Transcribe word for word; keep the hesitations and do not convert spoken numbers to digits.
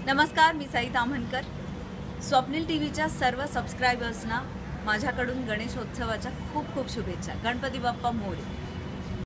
नमस्कार, मी साई ताम्हणकर। स्वप्नील टीव्हीच्या सर्व सबस्क्रायबर्सना माझ्याकडून गणेशोत्सवाच्या खूप खूप शुभेच्छा। गणपती बाप्पा मोरया।